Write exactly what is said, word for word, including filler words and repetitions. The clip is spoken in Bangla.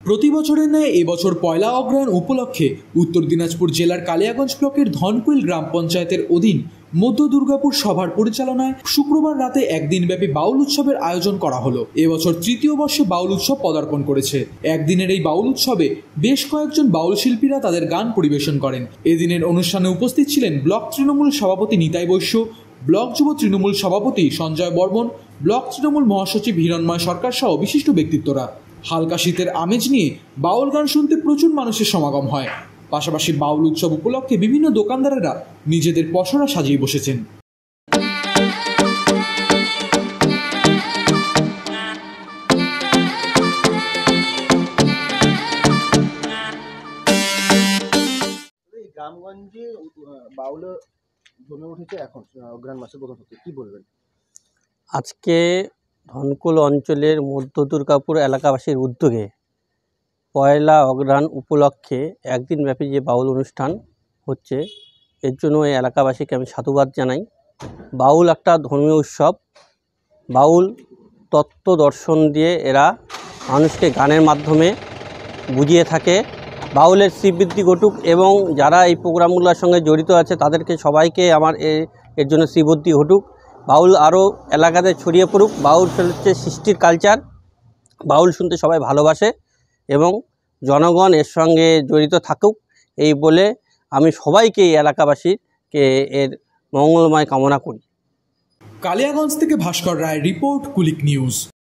প্রতি বছরের ন্যায় এবছর পয়লা অগ্রহায়ণ উপলক্ষে উত্তর দিনাজপুর জেলার কালিয়াগঞ্জ ব্লকের ধনকুইল গ্রাম পঞ্চায়েতের অধীন মধ্য দুর্গাপুর সভার পরিচালনায় শুক্রবার রাতে একদিনব্যাপী বাউল উৎসবের আয়োজন করা হলো। এবছর তৃতীয় বর্ষে বাউল উৎসব পদার্পণ করেছে। একদিনের এই বাউল উৎসবে বেশ কয়েকজন বাউল শিল্পীরা তাদের গান পরিবেশন করেন। এদিনের অনুষ্ঠানে উপস্থিত ছিলেন ব্লক তৃণমূল সভাপতি নিতাই বৈশ্য, ব্লক যুব তৃণমূল সভাপতি সঞ্জয় বর্মন, ব্লক তৃণমূল মহাসচিব হিরণময় সরকার সহ বিশিষ্ট ব্যক্তিত্বরা। হালকা শীতের আমেজ নিয়ে বাউল গান শুনতে প্রচুর মানুষের সমাগম হয়। পাশাপাশি বাউল উৎসব উপলক্ষে বিভিন্ন দোকানদারেরা নিজেদের পসরা সাজিয়ে বসেছেন। গ্রামগঞ্জে বাউল জমে উঠেছে এখন অগ্রহায়ণ মাসে প্রথম থেকে, কি বলবেন? আজকে ধনকুল অঞ্চলের মধ্য দুর্গাপুর এলাকাবাসীর উদ্যোগে পয়লা অগ্রহায়ণ উপলক্ষে একদিনব্যাপী যে বাউল অনুষ্ঠান হচ্ছে, এর জন্য এই এলাকাবাসীকে আমি সাধুবাদ জানাই। বাউল একটা ধর্মীয় উৎসব। বাউল তত্ত্ব দর্শন দিয়ে এরা মানুষকে গানের মাধ্যমে বুঝিয়ে থাকে। বাউলের শ্রীবৃদ্ধি ঘটুক এবং যারা এই প্রোগ্রামগুলোর সঙ্গে জড়িত আছে তাদেরকে সবাইকে আমার এর জন্য শ্রীবৃদ্ধি ঘটুক। বাউল আরও এলাকাতে ছড়িয়ে পড়ুক। বাউল হচ্ছে সৃষ্টির কালচার। বাউল শুনতে সবাই ভালোবাসে এবং জনগণ এর সঙ্গে জড়িত থাকুক এই বলে আমি সবাইকে এই এলাকাবাসীকে এর মঙ্গলময় কামনা করি। কালিয়াগঞ্জ থেকে ভাস্কর রায় রিপোর্ট, কুলিক নিউজ।